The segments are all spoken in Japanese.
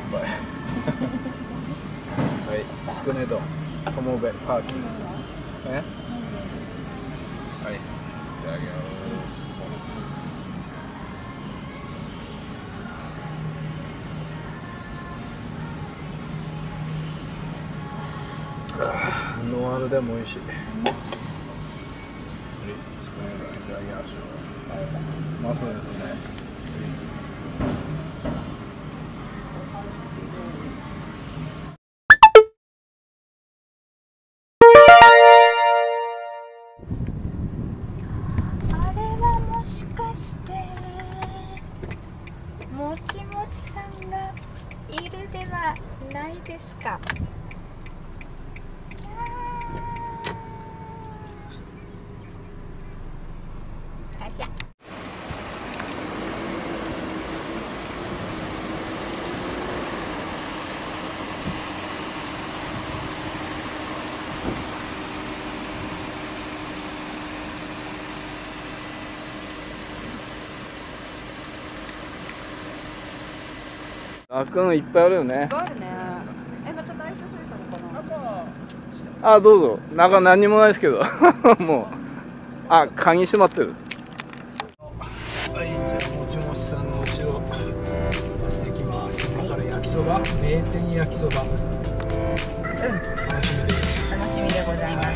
ぱいはいつくね丼友部パーキングねはいいただきます。ノンアルでも美味しい。つくね丼いただきましょう。マスですね。 あれはもしかしてもちもちさんがいるではないですか。あじゃラクーンいっぱいあるよね。 あるね。また大丈夫なのかな。 あ、どうぞ。中何にもないですけど。もう。あ、鍵閉まってる。はい、じゃあもちもちさんの後ろ。出していきます。今から焼きそば、名店焼きそば。楽しみです。 楽しみでございます。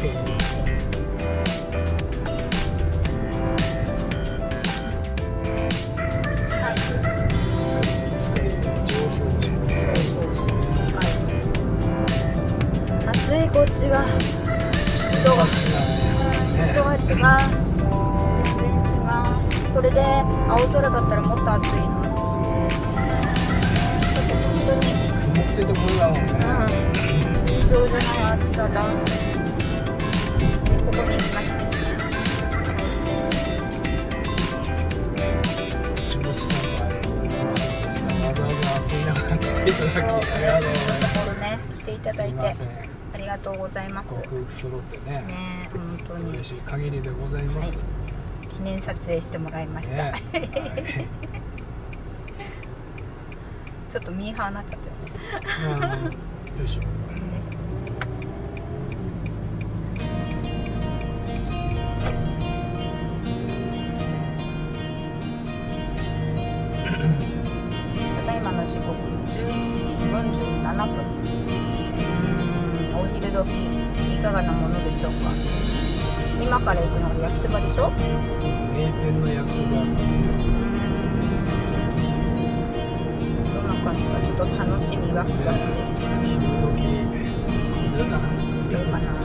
暑いこっちは湿度が違う。全然違う。これで青空だったらもっと暑いの。本当に曇っててこれだもんね。 尋常じゃない暑さだ。ここに行きましたですね。 もちもちさんがわざわざ暑い中来ていただきありがとうございます。 ね、来ていただいてありがとうございます。 ご夫婦揃ってね。 ね、本当に嬉しい限りでございます。 はい、記念撮影してもらいました。 ね、 ちょっとミーハーになっちゃったよね。 よいしょ。 ただいまの時刻11時47分。お昼時いかがなものでしょうか。今から行くのが焼きそばでしょ。 名店の焼きそば屋さんですね。 どんな感じかちょっと楽しみワクワク。 昼時混んでるかな。 どうかな。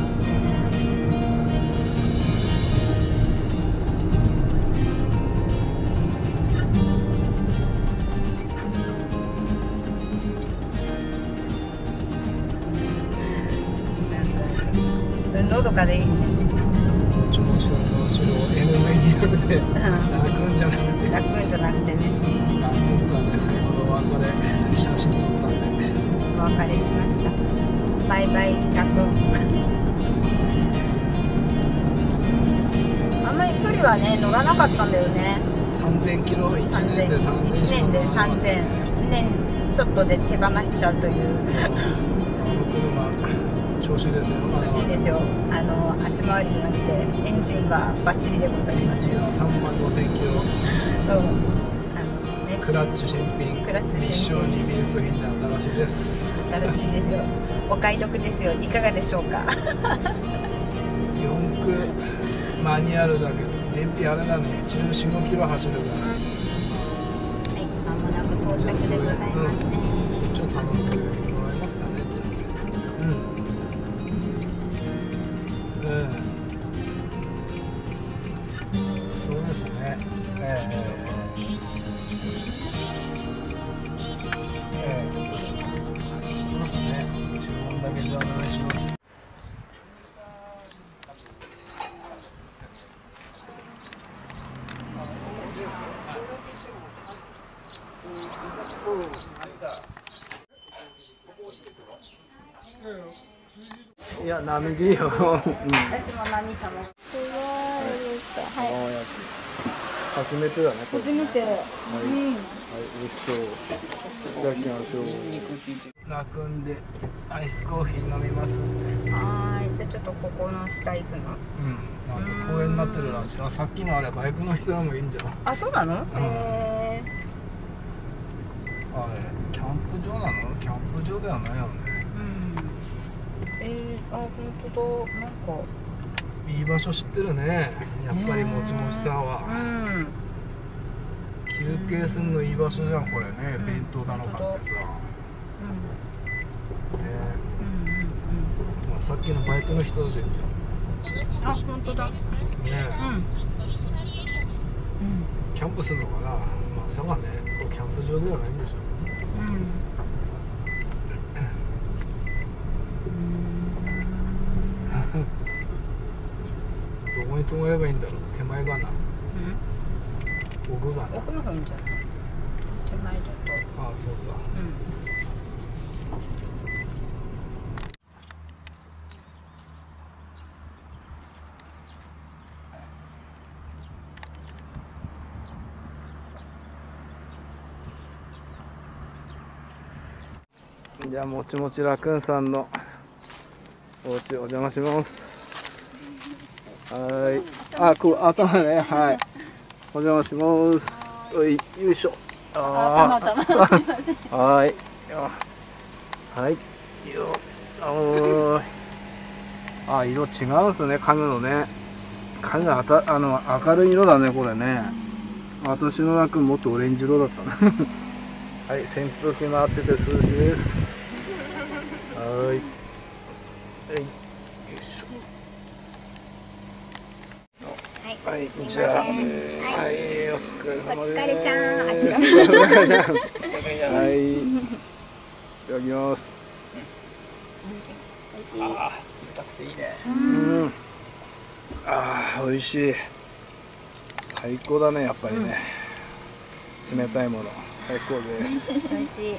のどかでいいね。 もちもちさんの後ろ NV200 で泣くんじゃなくて泣くんじゃなくてね。 撮ったんで先ほどお別れ写真撮ったんでお別れしました。バイバイ泣くん。あんまり距離はね乗らなかったんだよね。 3000キロ1年で3000 1年で3000 1年ちょっとで手放しちゃうという調子ですよ。 調子いいですよ。足回りじゃなくてエンジンはバッチリでございますよ。 3万5000キロ。 ね、 クラッチ新品。 クラッチ新品。 一生に見るといいんで新しいです。 新しいですよ。お買い得ですよ。いかがでしょうか。 4駆マニュアルだけど燃費あれなのに14、15キロ走るから。 はい、まもなく到着でございますね。 ちょっと頼んでもらえますかね。そうですね。そうですね。注文だけでお願いします。いや、波でいいよ。 私も波頼む。 初めてだね。 初めて。 美味しそう。いただきましょう。楽んでアイスコーヒー飲みますんで。 はーい。じゃあちょっとここの下行くの。 なんか公園になってるらしい。あ、さっきのあれバイクの人らもいいんじゃん。 あ、そうなの？ あれキャンプ場なの？キャンプ場ではないよね。 あ、本当だ。なんかいい場所知ってるね。やっぱりもちもちさんは。休憩するのいい場所じゃんこれね。弁当だのかってさ。さっきのバイクの人たちじゃん。あ、本当だ。ね。 キャンプするのかな。まさかね、キャンプ場ではないんでしょう。どこに止まればいいんだろう。手前かな。奥がな。 奥の方にじゃん。手前だと。 ああ、そうか。じゃあもちもちらくんさんのお家お邪魔します。はい。あ、頭ね。はい。お邪魔します。よいしょ。 頭。 はい。はい。あ、色違うんですね。影のね。影が明るい色だね、これね。私のらくんもっとオレンジ色だったね。はい、扇風機回ってて涼しいです。はい。よいしょ。はい、じゃあ、はい、お疲れ様です。 お疲れちゃん。 はい。いただきます。 ああ、冷たくていいね。 ああ、美味しい。最高だね、やっぱりね。冷たいもの。最高です。 美味しい。 はい。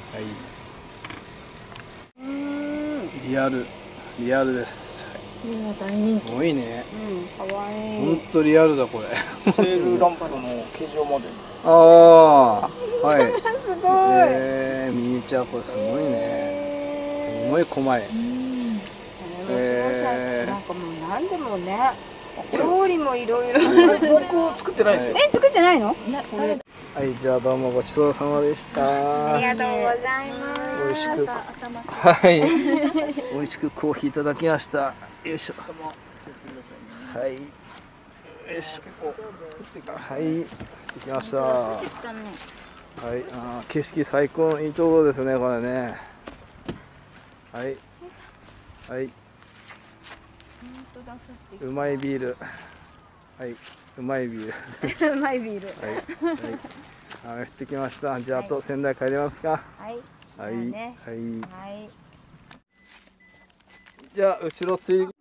リアルです。すごいね。 かわいい。 本当リアルだこれ。 テールランプの形状モデル。 ああ、はい。 すごい。 ミニチュアこれすごいね。すごい細い。 なんかもう何でもね。料理もいろいろ。 僕作ってないですよ。 作ってないの？ はい、じゃあどうもごちそうさまでした。 ありがとうございます。 美味しく、はい、美味しくコーヒーいただきました。よいしょ。はい、よいしょ。はい、できました。はい、景色最高のいいところですね、これね。はい、はい。うまいビール。はい、うまいビール。 うまいビール。 はい、はい。降ってきました。じゃあ、あと仙台帰りますか。 はい。 はい。はい。 はい。 じゃあ、後ろつい。